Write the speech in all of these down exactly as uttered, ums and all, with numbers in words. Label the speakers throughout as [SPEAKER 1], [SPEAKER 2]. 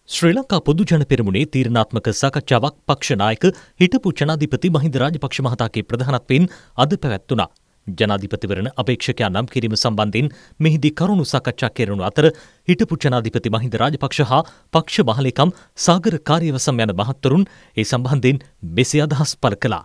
[SPEAKER 1] ශ්‍රී ලංකා පොදු ජන පෙරමුණේ තීරණාත්මක සාකච්ඡාවක් පක්ෂ නායක හිටපු ජනාධිපති මහින්ද රාජපක්ෂ මහතාගේ ප්‍රධානත්වයෙන් අද පැවැත්වුණා. ජනාධිපතිවරණ අපේක්ෂකයා නම් කිරීම සම්බන්ධයෙන් මෙහිදී කරුණු සාකච්ඡා කෙරෙනු අතර හිටපු ජනාධිපති මහින්ද රාජපක්ෂ හා පක්ෂ මහලේකම් සාගර කාර්යවසම් යන මහත්වරුන් ඒ සම්බන්ධයෙන් මෙසේ අදහස් පළ කළා.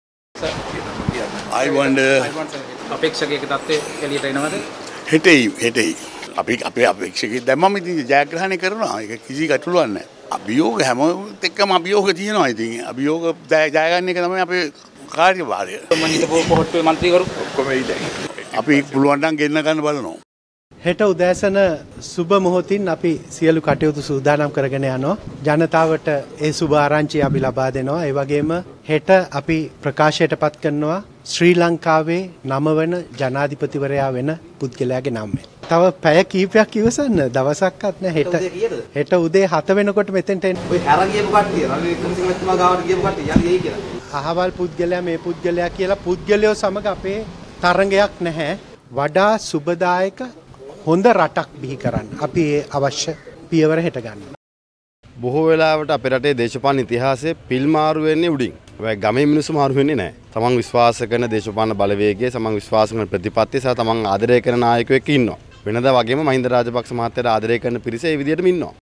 [SPEAKER 2] I wonder
[SPEAKER 3] අපේක්ෂකයෙක් තත්ත්වය එළියට එනවද?
[SPEAKER 2] හෙටෙයි හෙටෙයි අපි අපේ අපේක්ෂකෙක් දැම්මම ඉතින් ජයග්‍රහණය කරනවා. ඒක කිසි ගැටලුවක් නැහැ. අභියෝග හැමෝත් එක්කම අභියෝග තියෙනවා. ඉතින් අභියෝග ජය ගන්න එක තමයි අපේ කාර්යභාරය.
[SPEAKER 3] මම හිතපු පොහොට්ටුවේ මන්ත්‍රීවරු
[SPEAKER 2] ඔක්කොම එයි දැන්. අපි පුළුවන් නම් ගෙන්න ගන්න බලනවා.
[SPEAKER 4] හෙට උදෑසන සුබ මොහොතින් අපි සියලු කටයුතු සූදානම් කරගෙන යනවා. ජනතාවට ඒ සුබ ආරංචිය අපි ලබා දෙනවා. ඒ වගේම හෙට අපි ප්‍රකාශයට පත් කරනවා ශ්‍රී ලංකාවේ නම වන ජනාධිපතිවරයා වෙන පුද්ගලයාගේ නම. තව පැය කීපයක් ඉවසන්න දවසක්වත් නැහැ. හෙට හෙට උදේ හත වෙනකොට මෙතෙන්ට එන්න.
[SPEAKER 3] ඔය හැර ගියපු කට්ටිය රනිල් වික්‍රමසිංහ මහත්මයා ගාවට ගියපු කට්ටිය යන්නේ එයි කියලා.
[SPEAKER 4] අහවල් පුද්ගලයා මේ පුද්ගලයා කියලා පුද්ගලයෝ සමග අපේ තරඟයක් නැහැ. වඩා සුබදායක හොඳ රටක් බිහි කරන්න අපි ඒ අවශ්‍ය පියවර හෙට ගන්න.
[SPEAKER 5] බොහෝ වෙලාවට අපේ රටේ දේශපාලන ඉතිහාසයේ පිල් මාරු වෙන්නේ උඩින්. හැබැයි ගමේ මිනිස්සු මාරු වෙන්නේ නැහැ. තමන් විශ්වාස කරන දේශපාලන බලවේගයේ තමන් විශ්වාස කරන ප්‍රතිපත්තිය සහ තමන් ආදරය කරන නායකයෙක් ඉන්නවා. වෙනදා වගේම මහින්ද රාජපක්ෂ මහත්තයාට ආදරය කරන පිරිස ඒ විදිහටම ඉන්නවා.